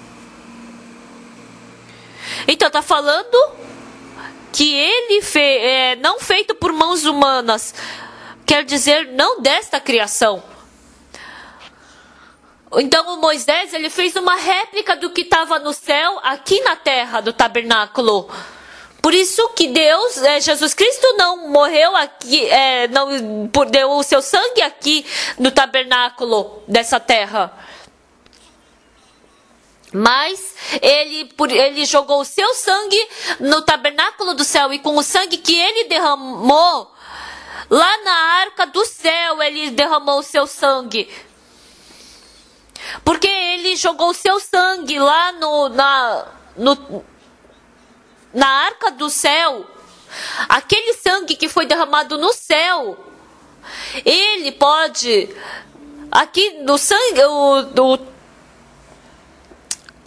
Speaker 1: Então, está falando que ele fez, é, não feito por mãos humanas, quer dizer, não desta criação. Então, o Moisés, ele fez uma réplica do que estava no céu, aqui na terra, do tabernáculo. Por isso que Deus, é, Jesus Cristo não morreu aqui, é, não por, deu o seu sangue aqui no tabernáculo dessa terra. Mas ele, por, ele jogou o seu sangue no tabernáculo do céu, e com o sangue que ele derramou lá na arca do céu, ele derramou o seu sangue. Porque ele jogou o seu sangue lá no, na, no, na arca do céu. Aquele sangue que foi derramado no céu, ele pode, aqui no sangue, o, o,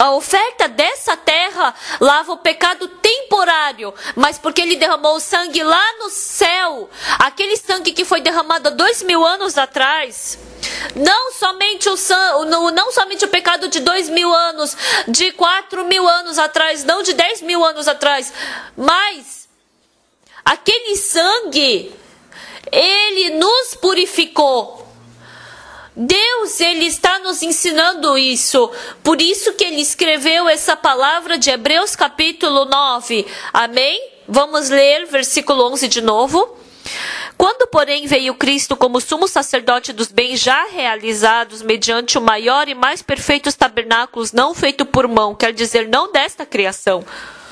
Speaker 1: A oferta dessa terra lava o pecado temporário, mas porque ele derramou o sangue lá no céu, aquele sangue que foi derramado há dois mil anos atrás, não somente o, não somente o pecado de dois mil anos, de quatro mil anos atrás, não de dez mil anos atrás, mas aquele sangue, ele nos purificou. Deus, ele está nos ensinando isso. Por isso que ele escreveu essa palavra de Hebreus capítulo nove. Amém? Vamos ler versículo onze de novo. Quando, porém, veio Cristo como sumo sacerdote dos bens já realizados mediante o maior e mais perfeitos tabernáculos, não feito por mão, quer dizer, não desta criação.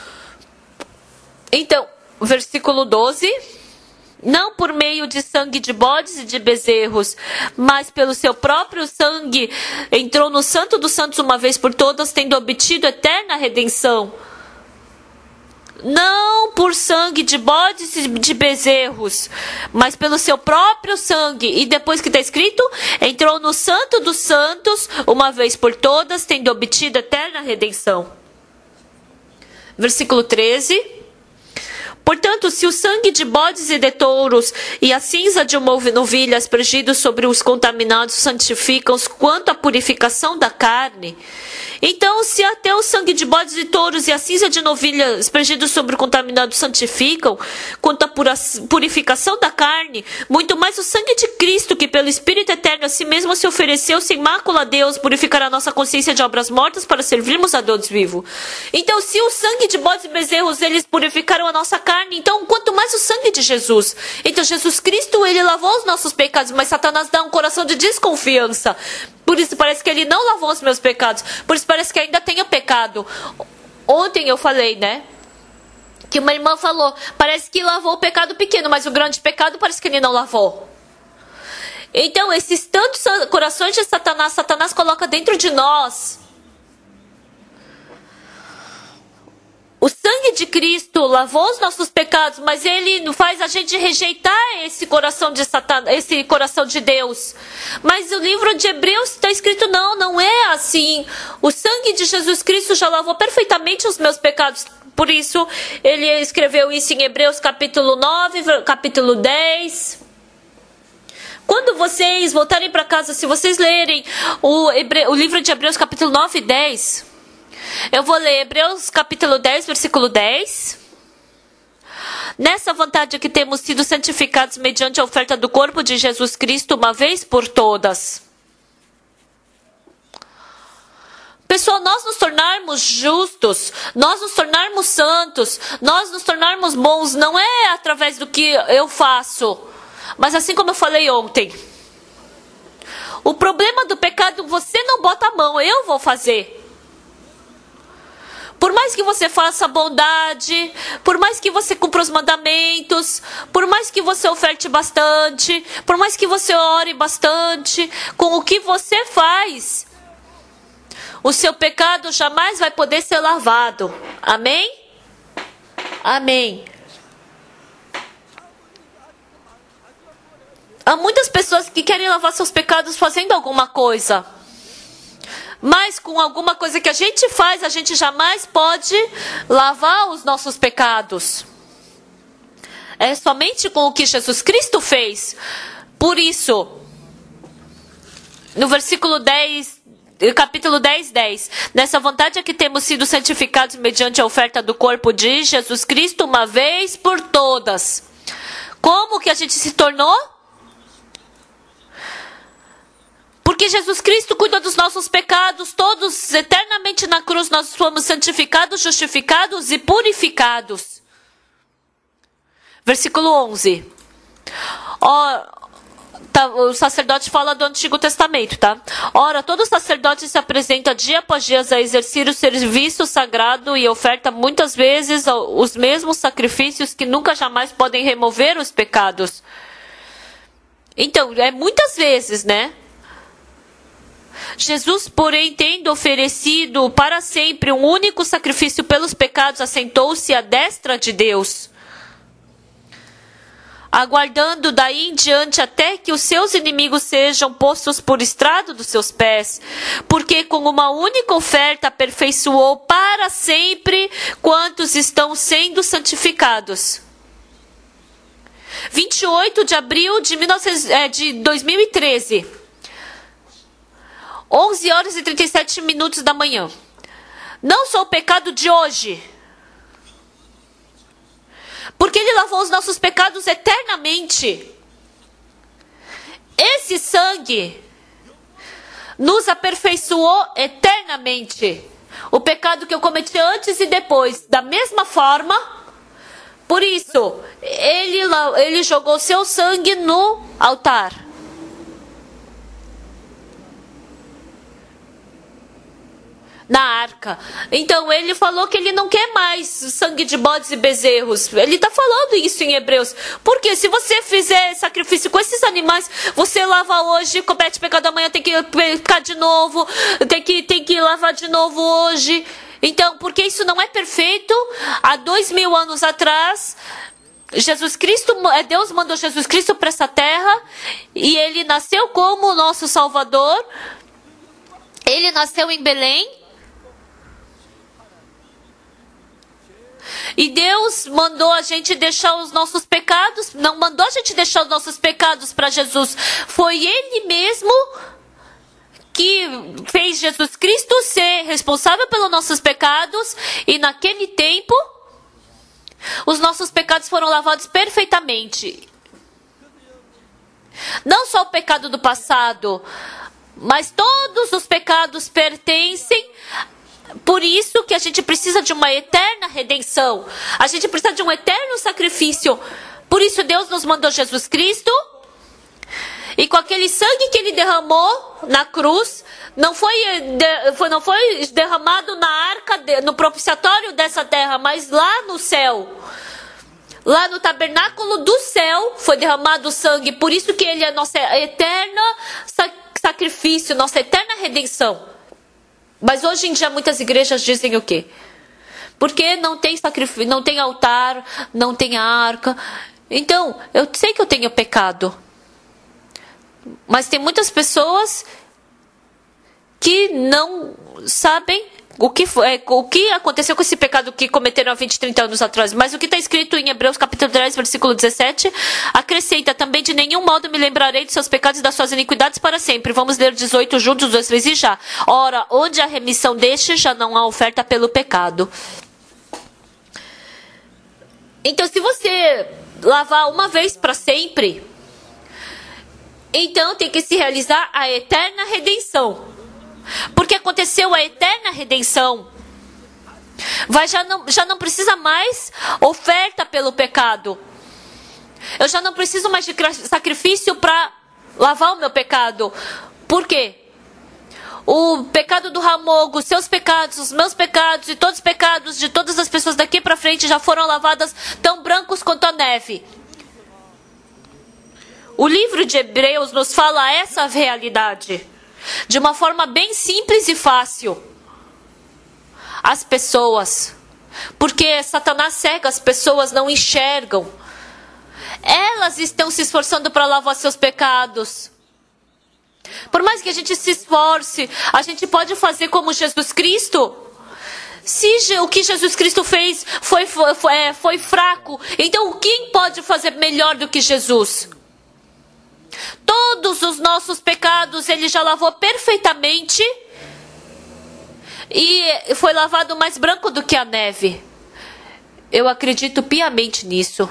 Speaker 1: Então, versículo doze. Não por meio de sangue de bodes e de bezerros, mas pelo seu próprio sangue, entrou no Santo dos Santos uma vez por todas, tendo obtido eterna redenção. Não por sangue de bodes e de bezerros, mas pelo seu próprio sangue. E depois que está escrito, entrou no Santo dos Santos uma vez por todas, tendo obtido eterna redenção. Versículo treze. Portanto, se o sangue de bodes e de touros e a cinza de uma novilha aspergidos sobre os contaminados santificam quanto à purificação da carne, então se até o sangue de bodes e touros e a cinza de novilha aspergidos sobre o contaminado santificam quanto à purificação da carne, muito mais o sangue de Cristo, que pelo Espírito Eterno a si mesmo se ofereceu sem mácula a Deus, purificará nossa consciência de obras mortas para servirmos a Deus vivo. Então, se o sangue de bodes e bezerros, eles purificaram a nossa carne, então quanto mais o sangue de Jesus. Então Jesus Cristo, ele lavou os nossos pecados, mas Satanás dá um coração de desconfiança. Por isso parece que ele não lavou os meus pecados. Por isso parece que ainda tenho pecado. Ontem eu falei, né? Que uma irmã falou, parece que lavou o pecado pequeno, mas o grande pecado parece que ele não lavou. Então esses tantos corações de Satanás, Satanás coloca dentro de nós. O sangue de Cristo lavou os nossos pecados, mas ele faz a gente rejeitar esse coração de Satanás, esse coração de Deus. Mas o livro de Hebreus está escrito, não, não é assim. O sangue de Jesus Cristo já lavou perfeitamente os meus pecados. Por isso, ele escreveu isso em Hebreus capítulo nove, capítulo dez. Quando vocês voltarem para casa, se vocês lerem o, Hebre... o livro de Hebreus capítulo nove e dez... Eu vou ler Hebreus capítulo dez, versículo dez. Nessa vontade que temos sido santificados mediante a oferta do corpo de Jesus Cristo uma vez por todas. Pessoal, nós nos tornarmos justos, nós nos tornarmos santos, nós nos tornarmos bons, não é através do que eu faço, mas assim como eu falei ontem. O problema do pecado, você não bota a mão, eu vou fazer. Por mais que você faça bondade, por mais que você cumpra os mandamentos, por mais que você oferte bastante, por mais que você ore bastante, com o que você faz, o seu pecado jamais vai poder ser lavado. Amém? Amém. Há muitas pessoas que querem lavar seus pecados fazendo alguma coisa. Mas com alguma coisa que a gente faz, a gente jamais pode lavar os nossos pecados. É somente com o que Jesus Cristo fez. Por isso, no versículo dez, capítulo dez, dez. Nessa vontade é que temos sido santificados mediante a oferta do corpo de Jesus Cristo uma vez por todas. Como que a gente se tornou? Porque Jesus Cristo cuida dos nossos pecados, todos eternamente na cruz nós fomos santificados, justificados e purificados. Versículo onze. Ó, tá, o sacerdote fala do Antigo Testamento, tá? Ora, todo sacerdote se apresenta dia após dia a exercer o serviço sagrado e oferta muitas vezes os mesmos sacrifícios que nunca jamais podem remover os pecados. Então, é muitas vezes, né? Jesus, porém, tendo oferecido para sempre um único sacrifício pelos pecados, assentou-se à destra de Deus. aguardando daí em diante até que os seus inimigos sejam postos por estrado dos seus pés, porque com uma única oferta aperfeiçoou para sempre quantos estão sendo santificados. vinte e oito de abril de, mil e novecentos, é, de dois mil e treze, onze horas e trinta e sete minutos da manhã. Não só o pecado de hoje, porque Ele lavou os nossos pecados eternamente. Esse sangue nos aperfeiçoou eternamente. O pecado que eu cometi antes e depois, da mesma forma. Por isso, Ele, ele jogou seu sangue no altar. Na arca. Então ele falou que ele não quer mais sangue de bodes e bezerros. Ele está falando isso em Hebreus. Porque se você fizer sacrifício com esses animais, você lava hoje, comete pecado amanhã, tem que pecar de novo, tem que, tem que lavar de novo hoje. Então, porque isso não é perfeito, há dois mil anos atrás, Jesus Cristo, Deus mandou Jesus Cristo para essa terra, e ele nasceu como o nosso Salvador. Ele nasceu em Belém. E Deus mandou a gente deixar os nossos pecados, não mandou a gente deixar os nossos pecados para Jesus. Foi Ele mesmo que fez Jesus Cristo ser responsável pelos nossos pecados. E naquele tempo, os nossos pecados foram lavados perfeitamente. Não só o pecado do passado, mas todos os pecados pertencem. Por isso que a gente precisa de uma eterna redenção. A gente precisa de um eterno sacrifício. Por isso Deus nos mandou Jesus Cristo. E com aquele sangue que Ele derramou na cruz, não foi, foi, não foi derramado na arca, no propiciatório dessa terra, mas lá no céu. Lá no tabernáculo do céu foi derramado o sangue. Por isso que Ele é nosso eterno sacrifício, nossa eterna redenção. Mas hoje em dia muitas igrejas dizem o quê? Porque não tem sacrifício, não tem altar, não tem arca. Então, eu sei que eu tenho pecado. Mas tem muitas pessoas que não sabem o que, foi, o que aconteceu com esse pecado que cometeram há vinte, trinta anos atrás. Mas o que está escrito em Hebreus capítulo dez, versículo dezessete, acrescenta: também de nenhum modo me lembrarei de seus pecados e das suas iniquidades para sempre. Vamos ler dezoito juntos, dois, três e já. Ora, onde há remissão deste, já não há oferta pelo pecado. Então, se você lavar uma vez para sempre, então tem que se realizar a eterna redenção. Porque aconteceu a eterna redenção. Vai, já, não, já não precisa mais oferta pelo pecado. Eu já não preciso mais de sacrifício para lavar o meu pecado. Por quê? O pecado do Ramogo, os seus pecados, os meus pecados e todos os pecados de todas as pessoas daqui para frente já foram lavadas tão brancos quanto a neve. O livro de Hebreus nos fala essa realidade. De uma forma bem simples e fácil. As pessoas. Porque Satanás cega, as pessoas não enxergam. Elas estão se esforçando para lavar seus pecados. Por mais que a gente se esforce, a gente pode fazer como Jesus Cristo. Se o que Jesus Cristo fez foi, foi, foi, foi fraco, então quem pode fazer melhor do que Jesus? Todos os nossos pecados Ele já lavou perfeitamente. E foi lavado mais branco do que a neve. Eu acredito piamente nisso.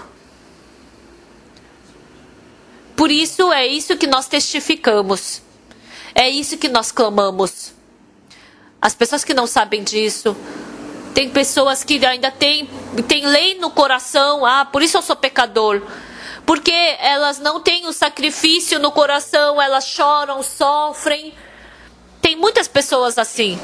Speaker 1: Por isso é isso que nós testificamos. É isso que nós clamamos. As pessoas que não sabem disso, tem pessoas que ainda têm, têm lei no coração. Ah, por isso eu sou pecador. Porque elas não têm o sacrifício no coração, elas choram, sofrem. Tem muitas pessoas assim.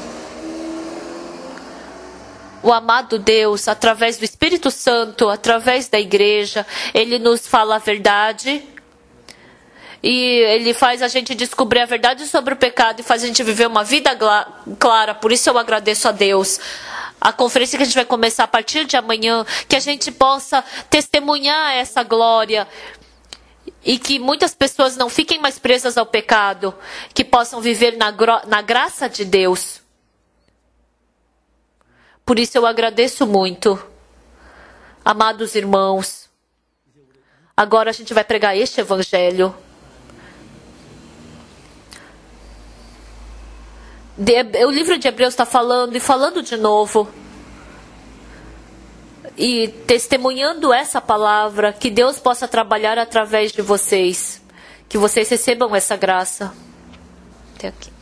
Speaker 1: O amado Deus, através do Espírito Santo, através da igreja, Ele nos fala a verdade. E Ele faz a gente descobrir a verdade sobre o pecado e faz a gente viver uma vida clara. Por isso eu agradeço a Deus. A conferência que a gente vai começar a partir de amanhã, que a gente possa testemunhar essa glória e que muitas pessoas não fiquem mais presas ao pecado, que possam viver na, na graça de Deus. Por isso eu agradeço muito, amados irmãos. Agora a gente vai pregar este evangelho. De, o livro de Hebreus está falando e falando de novo. E testemunhando essa palavra, que Deus possa trabalhar através de vocês. Que vocês recebam essa graça. Até aqui.